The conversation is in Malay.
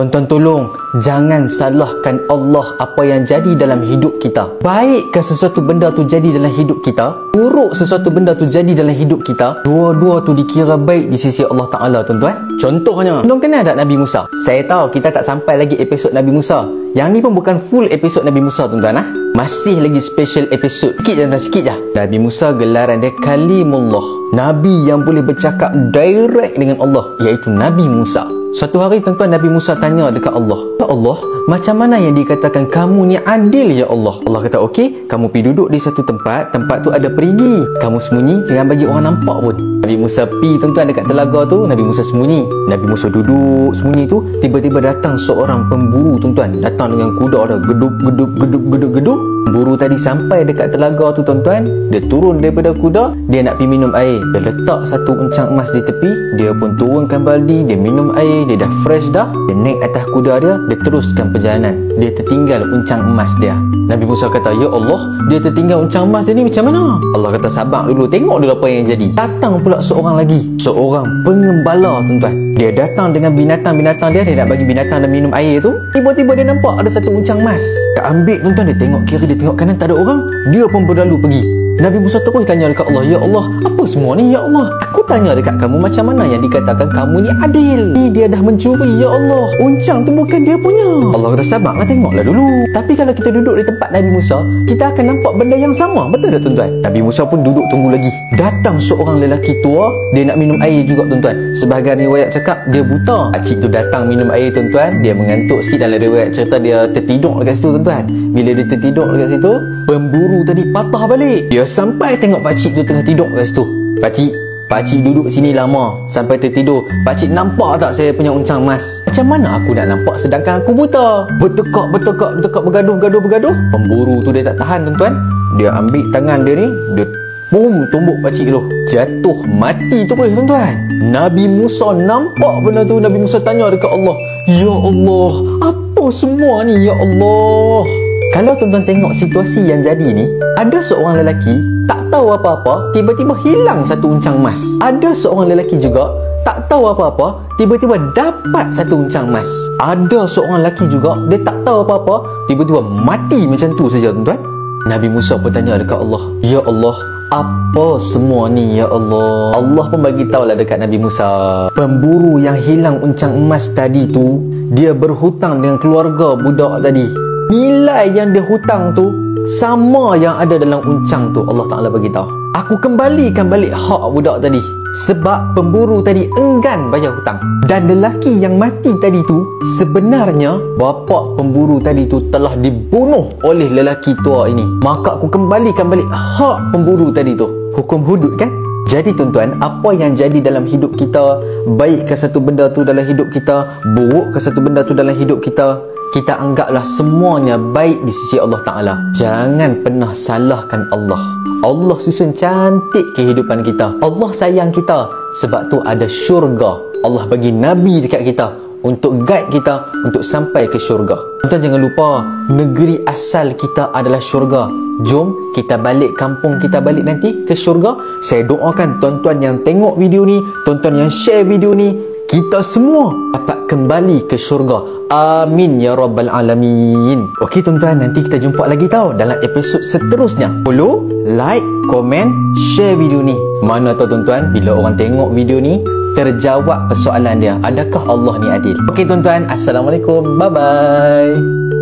Tuan-tuan tolong, jangan salahkan Allah apa yang jadi dalam hidup kita. Baik ke sesuatu benda tu jadi dalam hidup kita, buruk sesuatu benda tu jadi dalam hidup kita, dua-dua tu dikira baik di sisi Allah Ta'ala, tuan-tuan. Contohnya, tuan kenal tak Nabi Musa? Saya tahu kita tak sampai lagi episod Nabi Musa. Yang ni pun bukan full episod Nabi Musa, tuan-tuan. Masih lagi special episod. Sikit je. Nabi Musa gelaran dia Kalimullah. Nabi yang boleh bercakap direct dengan Allah, iaitu Nabi Musa. Suatu hari tuan-tuan, Nabi Musa tanya dekat Allah, "Ya Allah, macam mana yang dikatakan kamu ni adil ya Allah?" Allah kata, "Okey, kamu pergi duduk di satu tempat. Tempat tu ada perigi. Kamu sembunyi, jangan bagi orang nampak pun." Nabi Musa pergi tuan-tuan dekat telaga tu. Nabi Musa sembunyi. Nabi Musa duduk sembunyi tu. Tiba-tiba datang seorang pemburu, tuan-tuan. Datang dengan kuda, ada geduk. Buru tadi sampai dekat telaga tu, tuan-tuan. Dia turun daripada kuda. Dia nak pergi minum air. Dia letak satu uncang emas di tepi. Dia pun turunkan baldi. Dia minum air. Dia dah fresh dah. Dia naik atas kuda dia. Dia teruskan perjalanan. Dia tertinggal uncang emas dia. Nabi Musa kata, "Ya Allah, dia tertinggal uncang emas dia ni macam mana?" Allah kata, "Sabar dulu. Tengok dulu apa yang jadi." Datang pula seorang lagi. Seorang pengembala, tuan-tuan. Dia datang dengan binatang-binatang dia. Dia nak bagi binatang dan minum air tu. Tiba-tiba dia nampak ada satu uncang emas. Dia ambil, tuan-tuan. Dia tengok kiri, dia tengok kanan, tak ada orang. Dia pun berlalu pergi. Nabi Musa terus tanya dekat Allah, "Ya Allah, apa semua ni ya Allah? Aku tanya dekat kamu macam mana yang dikatakan kamu ni adil? Ni dia dah mencuri ya Allah. Uncang tu bukan dia punya." Allah kata, "Sabarlah, tengoklah dulu." Tapi kalau kita duduk di tempat Nabi Musa, kita akan nampak benda yang sama. Betul tak, tuan-tuan? Nabi Musa pun duduk tunggu lagi. Datang seorang lelaki tua. Dia nak minum air juga, tuan-tuan. Sebahagian riwayat cakap dia buta. Pakcik tu datang minum air, tuan-tuan. Dia mengantuk sikit. Dalam riwayat cerita dia tertidur dekat situ, tuan-tuan. Bila dia tertidur dekat situ, pemburu tadi patah balik. Dia sampai tengok pakcik tu tengah tidur kat situ. Pakcik duduk sini lama sampai tertidur. Pakcik nampak tak saya punya uncang emas? Macam mana aku nak nampak sedangkan aku buta? Bertekak, bergaduh. Pemburu tu dia tak tahan, tuan-tuan. Dia ambil tangan dia ni, dia tumbuk pakcik tu. Jatuh mati tu, tuan-tuan. Nabi Musa nampak benda tu. Nabi Musa tanya dekat Allah, "Ya Allah, apa semua ni ya Allah?" Kalau tuan-tuan tengok situasi yang jadi ni, ada seorang lelaki tak tahu apa-apa, tiba-tiba hilang satu uncang emas. Ada seorang lelaki juga tak tahu apa-apa, tiba-tiba dapat satu uncang emas. Ada seorang lelaki juga, dia tak tahu apa-apa, tiba-tiba mati macam tu saja, tuan-tuan. Nabi Musa pun tanya dekat Allah, "Ya Allah, apa semua ni ya Allah?" Allah pun bagi tahulah dekat Nabi Musa, pemburu yang hilang uncang emas tadi tu, dia berhutang dengan keluarga budak tadi. Nilai yang dia hutang tu sama yang ada dalam uncang tu. Allah Ta'ala bagi tahu, "Aku kembalikan balik hak budak tadi sebab pemburu tadi enggan bayar hutang." Dan lelaki yang mati tadi tu, sebenarnya bapa pemburu tadi tu telah dibunuh oleh lelaki tua ini. Maka aku kembalikan balik hak pemburu tadi tu. Hukum hudud, kan? Jadi tuan-tuan, apa yang jadi dalam hidup kita, baik ke satu benda tu dalam hidup kita, buruk ke satu benda tu dalam hidup kita, kita anggaplah semuanya baik di sisi Allah Ta'ala. Jangan pernah salahkan Allah. Allah susun cantik kehidupan kita. Allah sayang kita. Sebab tu ada syurga. Allah bagi Nabi dekat kita untuk guide kita untuk sampai ke syurga. Tuan-tuan jangan lupa, negeri asal kita adalah syurga. Jom kita balik kampung kita balik nanti ke syurga. Saya doakan tuan-tuan yang tengok video ni, tuan-tuan yang share video ni, kita semua dapat kembali ke syurga. Amin ya rabbal alamin. Okey tuan-tuan, nanti kita jumpa lagi tau dalam episod seterusnya. Follow, like, komen, share video ni. Mana tahu tuan-tuan, bila orang tengok video ni, terjawab persoalan dia, adakah Allah ni adil? Okey tuan-tuan, Assalamualaikum. Bye-bye.